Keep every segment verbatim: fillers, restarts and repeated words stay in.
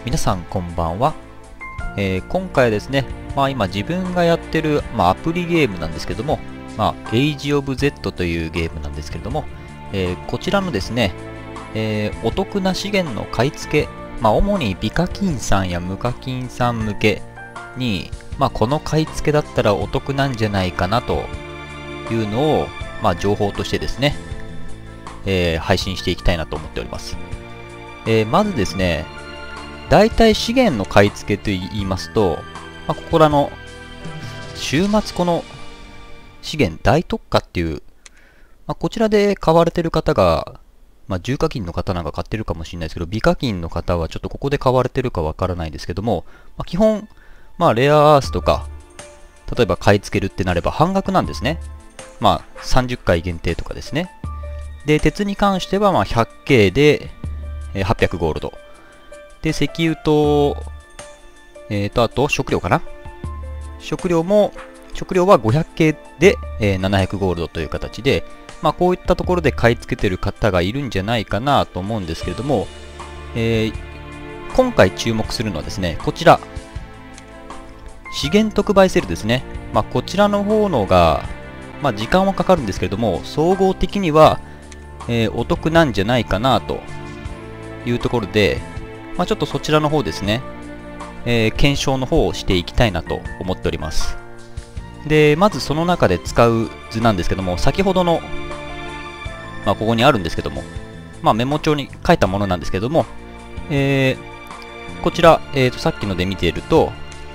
皆さんこんばんは。えー今回はですね、まあ今自分がやってる、まあ、アプリゲームなんですけども、まあ、Age of Z というゲームなんですけれども、えーこちらのですね、えーお得な資源の買い付け、まあ主に美課金さんや無課金さん向けに、まあこの買い付けだったらお得なんじゃないかなというのを、まあ情報としてですね、えー配信していきたいなと思っております。えーまずですね、大体資源の買い付けと言いますと、まあ、ここらの週末この資源大特価っていう、まあ、こちらで買われてる方が、まあ、重課金の方なんか買ってるかもしれないですけど、美課金の方はちょっとここで買われてるかわからないですけども、まあ、基本、まあ、レアアースとか、例えば買い付けるってなれば半額なんですね。まあ、さんじゅっかい限定とかですね。で、鉄に関してはまあ ひゃくケー でえーはっぴゃくゴールド。で、石油と、えーと、あと食料かな。食料も、食料は ごひゃくケー で、えーななひゃくゴールドという形で、まあこういったところで買い付けてる方がいるんじゃないかなと思うんですけれども、えー今回注目するのはですね、こちら、資源特売セールですね。まあこちらの方のが、まあ時間はかかるんですけれども、総合的には、えーお得なんじゃないかなというところで、まあ、ちょっとそちらの方ですね、えー検証の方をしていきたいなと思っております。で、まずその中で使う図なんですけども、先ほどの、まあ、ここにあるんですけども、まあ、メモ帳に書いたものなんですけども、えーこちら、えーと、さっきので見ていると、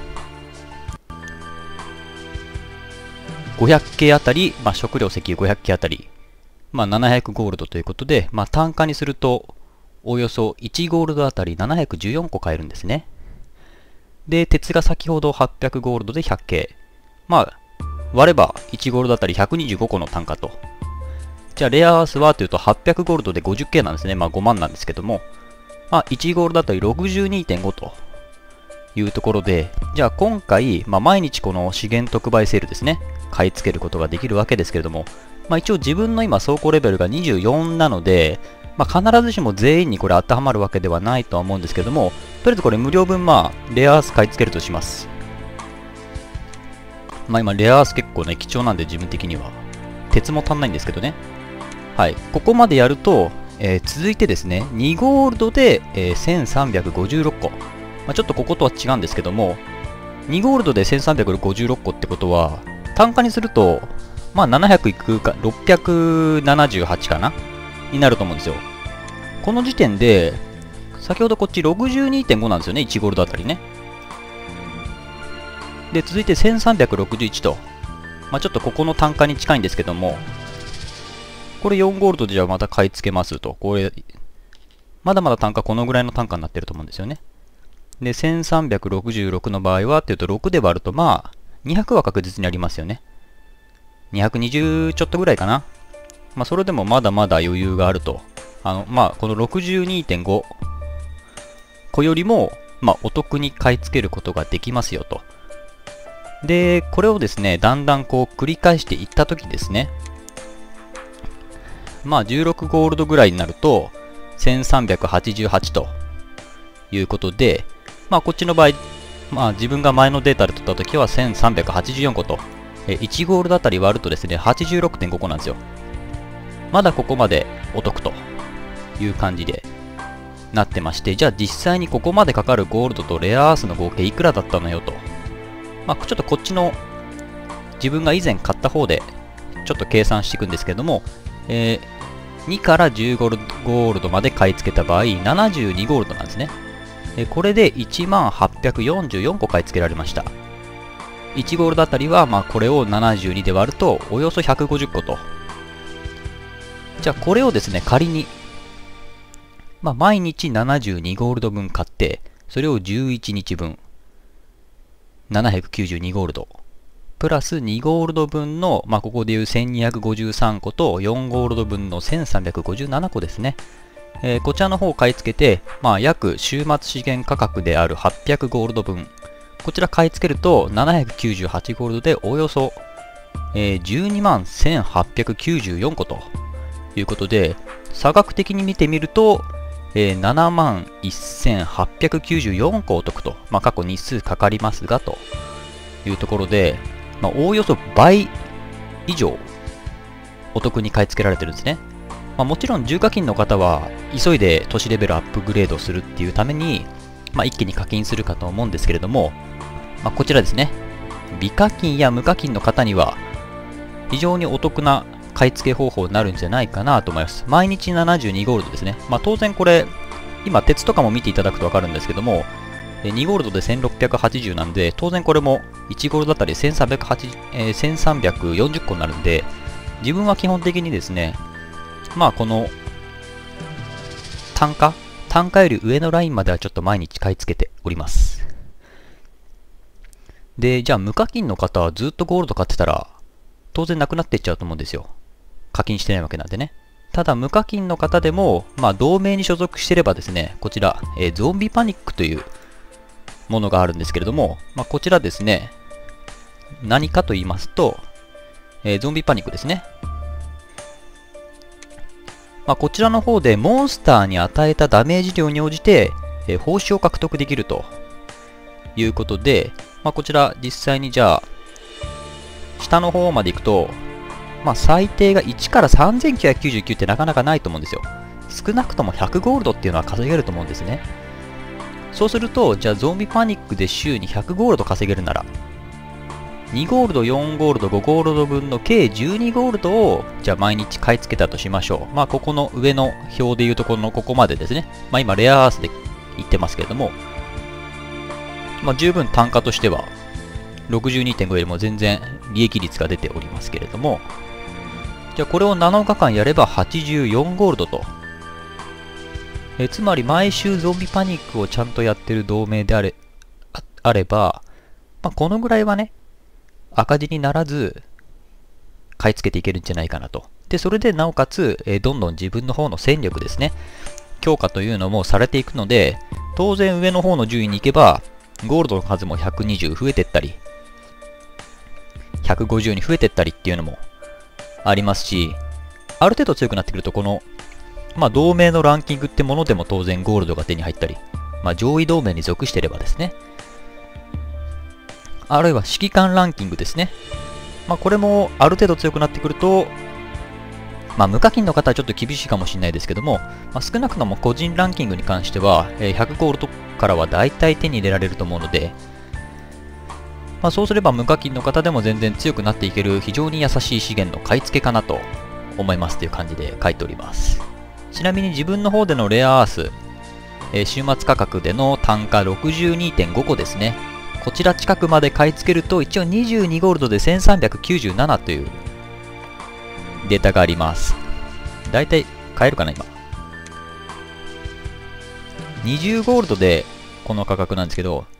ごひゃくケーあたり、まあ、食料石油ごひゃくケーあたり、まあ、ななひゃくゴールドということで、まあ、単価にすると、およそいちゴールドあたりななひゃくじゅうよんこ買えるんですね。で、鉄が先ほどはっぴゃくゴールドで ひゃくケー。まあ、割ればいちゴールドあたりひゃくにじゅうごこの単価と。じゃあ、レアアースはというとはっぴゃくゴールドで ごじゅっケー なんですね。まあごまんなんですけども。まあ、いちゴールドあたり ろくじゅうにてんご というところで、じゃあ今回、まあ毎日この資源特売セールですね。買い付けることができるわけですけれども、まあ一応自分の今走行レベルがにじゅうよんなので、まあ、必ずしも全員にこれ当てはまるわけではないとは思うんですけども、とりあえずこれ無料分、まあ、レアアース買い付けるとします。まあ今、レアアース結構ね、貴重なんで自分的には。鉄も足んないんですけどね。はい。ここまでやると、えー続いてですね、にゴールドで、えーせんさんびゃくごじゅうろっこ。まあ、ちょっとこことは違うんですけども、にゴールドでせんさんびゃくごじゅうろっこってことは、単価にすると、まあななひゃくいくか、ろっぴゃくななじゅうはちかなになると思うんですよ。この時点で、先ほどこっち ろくじゅうにてんご なんですよね、いちゴールドあたりね。で、続いてせんさんびゃくろくじゅういちと。まあ、ちょっとここの単価に近いんですけども、これよんゴールドでじゃあまた買い付けますと。これ、まだまだ単価このぐらいの単価になってると思うんですよね。で、せんさんびゃくろくじゅうろくの場合はっていうとろくで割ると、まあ、にひゃくは確実にありますよね。にひゃくにじゅうちょっとぐらいかな。まあ、それでもまだまだ余裕があると。あの、まあ、この ろくじゅうにてんご 個よりも、まあ、お得に買い付けることができますよと。で、これをですね、だんだんこう繰り返していったときですね。まあ、じゅうろくゴールドぐらいになると、せんさんびゃくはちじゅうはちということで、まあ、こっちの場合、まあ、自分が前のデータで取ったときはせんさんびゃくはちじゅうよんこと、えいちゴールドあたり割るとですね、はちじゅうろくてんごこなんですよ。まだここまでお得という感じでなってまして、じゃあ実際にここまでかかるゴールドとレアアースの合計いくらだったのよと。まあ、ちょっとこっちの自分が以前買った方でちょっと計算していくんですけども、えー、にからじゅうゴールドまで買い付けた場合、ななじゅうにゴールドなんですね。えこれでいちまんはっぴゃくよんじゅうよんこ買い付けられました。いちゴールドあたりは、まあこれをななじゅうにで割ると、およそひゃくごじゅっこと。じゃあこれをですね、仮に、まあ毎日ななじゅうにゴールド分買って、それをじゅういちにちぶん、ななひゃくきゅうじゅうにゴールド、プラスにゴールド分の、まあここでいうせんにひゃくごじゅうさんことよんゴールド分のせんさんびゃくごじゅうななこですね。えーこちらの方を買い付けて、まあ約週末資源価格であるはっぴゃくゴールド分、こちら買い付けるとななひゃくきゅうじゅうはちゴールドでおよそ、えーじゅうにまんせんはっぴゃくきゅうじゅうよんこということで、差額的に見てみると、 えー、ななまんせんはっぴゃくきゅうじゅうよんこお得と、まあ、過去日数かかりますがというところで、まあ、おおよそ倍以上お得に買い付けられてるんですね。まあ、もちろん重課金の方は急いで都市レベルアップグレードするっていうために、まあ、一気に課金するかと思うんですけれども、まあ、こちらですね、微課金や無課金の方には非常にお得な買い付け方法になるんじゃないかなと思います。毎日ななじゅうにゴールドですね。まあ、当然これ今鉄とかも見ていただくと分かるんですけども、にゴールドでせんろっぴゃくはちじゅうなんで、当然これもいちゴールドあたりせんさんびゃくはちじゅう、えー、せんさんびゃくよんじゅっこになるんで、自分は基本的にですね、まあこの単価単価より上のラインまではちょっと毎日買い付けております。で、じゃあ無課金の方はずっとゴールド買ってたら当然なくなっていっちゃうと思うんですよ。課金してないわけなんでね。ただ無課金の方でも、まあ同盟に所属してればですね、こちら、えー、ゾンビパニックというものがあるんですけれども、まあこちらですね、何かと言いますと、えー、ゾンビパニックですね。まあ、こちらの方でモンスターに与えたダメージ量に応じて、えー、報酬を獲得できるということで、まあ、こちら実際にじゃあ下の方まで行くと、まあ、最低がいちからさんぜんきゅうひゃくきゅうじゅうきゅうってなかなかないと思うんですよ。少なくともひゃくゴールドっていうのは稼げると思うんですね。そうすると、じゃあゾンビパニックで週にひゃくゴールド稼げるなら、にゴールド、よんゴールド、ごゴールド分の計じゅうにゴールドを、じゃあ毎日買い付けたとしましょう。まあ、ここの上の表でいうところのここまでですね。まあ、今、レアアースで言ってますけれども、まあ、十分単価としては、ろくじゅうにてんご よりも全然利益率が出ておりますけれども、じゃあこれをなのかかんやればはちじゅうよんゴールドと。えつまり毎週ゾンビパニックをちゃんとやってる同盟であれ、あ、あれば、まあ、このぐらいはね、赤字にならず買い付けていけるんじゃないかなと。で、それでなおかつ、えー、どんどん自分の方の戦力ですね、強化というのもされていくので、当然上の方の順位に行けば、ゴールドの数もひゃくにじゅう増えてったり、ひゃくごじゅうに増えてったりっていうのもありますし、ある程度強くなってくると、この、まあ、同盟のランキングってものでも当然ゴールドが手に入ったり、まあ、上位同盟に属してればですね、あるいは指揮官ランキングですね。まあ、これもある程度強くなってくると、まあ、無課金の方はちょっと厳しいかもしれないですけども、まあ、少なくとも個人ランキングに関しては、ひゃくゴールドからは大体手に入れられると思うので、まあ、そうすれば無課金の方でも全然強くなっていける非常に優しい資源の買い付けかなと思いますという感じで書いております。ちなみに自分の方でのレアアース、えー、週末価格での単価 ろくじゅうにてんご 個ですね。こちら近くまで買い付けると一応にじゅうにゴールドでせんさんびゃくきゅうじゅうななというデータがあります。だいたい買えるかな今。にじゅうゴールドでこの価格なんですけど、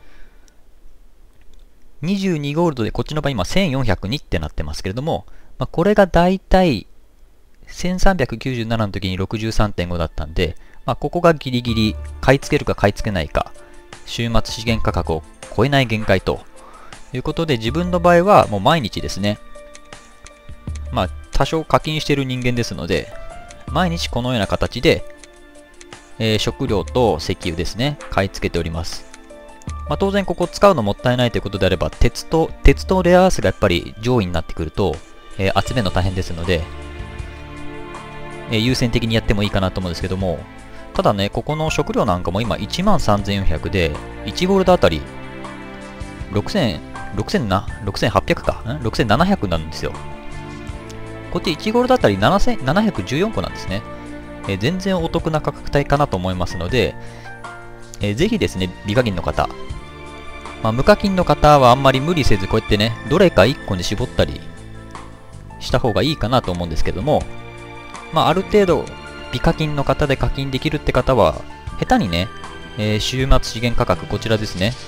にじゅうにゴールドでこっちの場合今せんよんひゃくにってなってますけれども、まあ、これがだいたいせんさんびゃくきゅうじゅうななの時に ろくじゅうさんてんご だったんで、まあ、ここがギリギリ買い付けるか買い付けないか、週末資源価格を超えない限界ということで、自分の場合はもう毎日ですね、まあ多少課金している人間ですので、毎日このような形で、えー、食料と石油ですね、買い付けております。まあ、当然ここ使うのもったいないということであれば、鉄と、鉄とレアアースがやっぱり上位になってくると、えー、集めるの大変ですので、えー、優先的にやってもいいかなと思うんですけども、ただね、ここの食料なんかも今 いちまんさんぜんよんひゃく で、いちゴールドあたりろくせん、ろくせんな、ろくせんはっぴゃくか、ん ?ろくせんななひゃく なんですよ。こっちいちゴールドあたりななせんななひゃくじゅうよんこなんですね。えー、全然お得な価格帯かなと思いますので、えー、ぜひですね、微課金の方、まあ、無課金の方はあんまり無理せず、こうやってね、どれかいっこに絞ったりした方がいいかなと思うんですけども、まあ、ある程度、微課金の方で課金できるって方は、下手にね、えー、週末資源価格、こちらですね。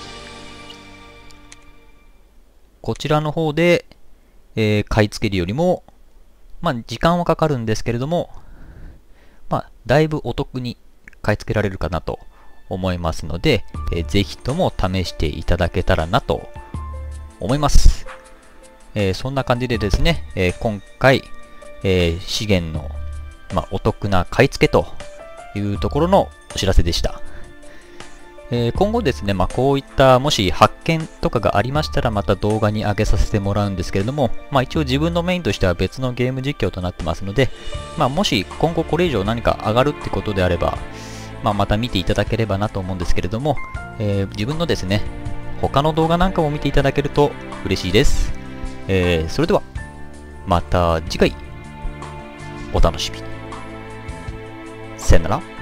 こちらの方で、えー、買い付けるよりも、まあ、時間はかかるんですけれども、まあ、だいぶお得に買い付けられるかなと思いますので、えー、ぜひとも試していただけたらなと思います。えー、そんな感じでですね、えー、今回、えー、資源の、まあ、お得な買い付けというところのお知らせでした。えー、今後ですね、まあ、こういったもし発見とかがありましたらまた動画に上げさせてもらうんですけれども、まあ、一応自分のメインとしては別のゲーム実況となってますので、まあ、もし今後これ以上何か上がるってことであれば、まあ、また見ていただければなと思うんですけれども、えー、自分のですね、他の動画なんかも見ていただけると嬉しいです。えー、それでは、また次回、お楽しみに。さよなら。